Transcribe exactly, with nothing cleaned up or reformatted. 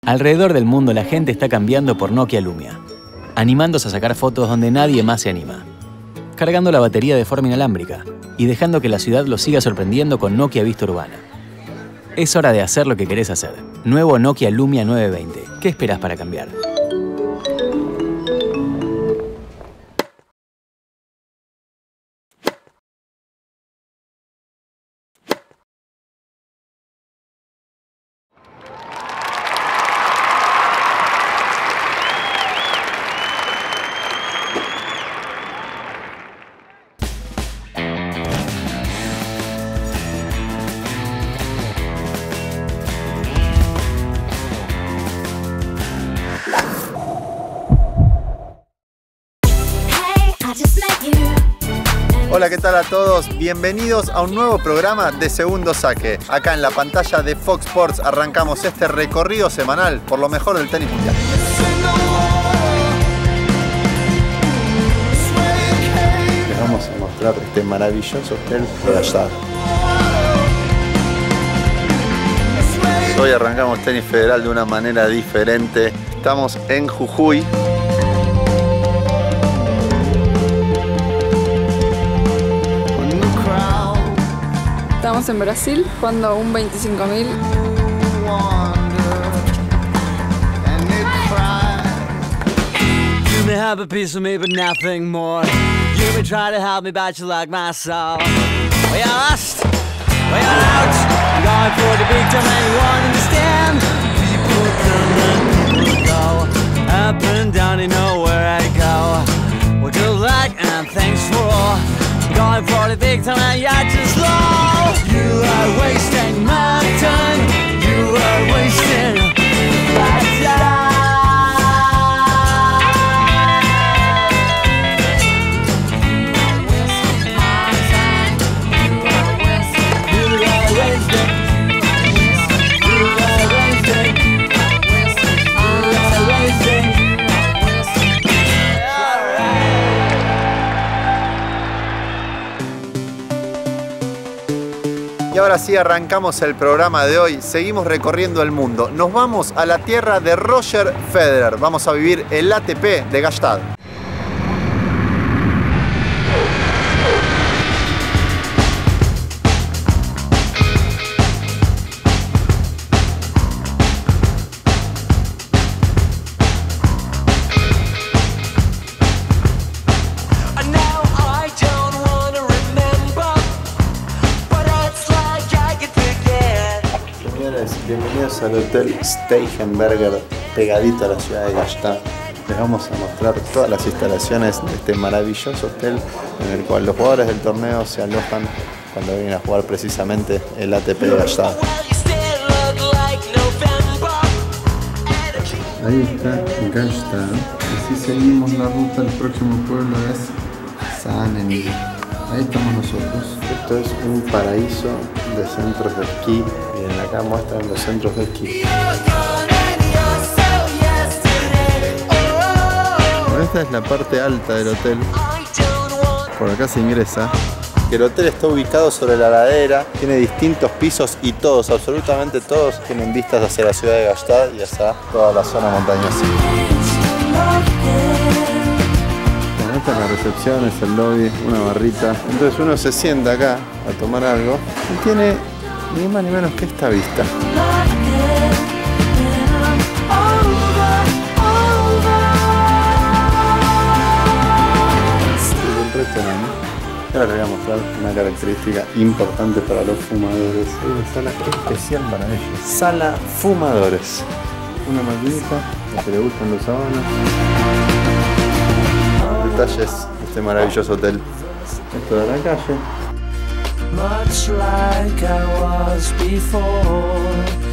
Alrededor del mundo la gente está cambiando por Nokia Lumia, animándose a sacar fotos donde nadie más se anima, cargando la batería de forma inalámbrica y dejando que la ciudad lo siga sorprendiendo con Nokia Vista Urbana. Es hora de hacer lo que querés hacer. Nuevo Nokia Lumia nueve veinte. ¿Qué esperás para cambiar? Hola, ¿qué tal a todos? Bienvenidos a un nuevo programa de Segundo Saque. Acá en la pantalla de Fox Sports arrancamos este recorrido semanal por lo mejor del tenis mundial. Les vamos a mostrar este maravilloso hotel de Gastad. Hoy arrancamos tenis federal de una manera diferente. Estamos en Jujuy. Estamos en Brasil jugando un veinticinco mil. You may have a piece of me but nothing more. You may try to help me but you like my soul. We are lost, we are out, going for the big time and you won't understand. People come and people go, up and down you know where I go. What you like and thanks for all. Going for the big time and you're just low. You are wasting my time. You are wasting my time. You are wasting. You are wasting. You are wasting. Y ahora sí arrancamos el programa de hoy, seguimos recorriendo el mundo. Nos vamos a la tierra de Roger Federer, vamos a vivir el A T P de Gastad. Bienvenidos al Hotel Steigenberger, pegadito a la ciudad de Gastad. Les vamos a mostrar todas las instalaciones de este maravilloso hotel en el cual los jugadores del torneo se alojan cuando vienen a jugar precisamente el A T P de Gastad. Ahí está Gastad. Así seguimos la ruta, el próximo pueblo es Saanen. Ahí estamos nosotros. Esto es un paraíso de centros de esquí. Miren, acá muestran los centros de esquí. Bueno, esta es la parte alta del hotel. Por acá se ingresa. El hotel está ubicado sobre la ladera, tiene distintos pisos y todos, absolutamente todos, tienen vistas hacia la ciudad de Gastad y hacia toda la zona montañosa. Esta es la recepción, es el lobby, una barrita. Entonces uno se sienta acá a tomar algo y tiene ni más ni menos que esta vista. Ahora les voy a mostrar una característica importante para los fumadores. Hay una sala especial para ellos. Sala fumadores. Una maquinita, a que le gustan los sabanos. Detalles de este maravilloso hotel. Esto de la calle. Much like I was before.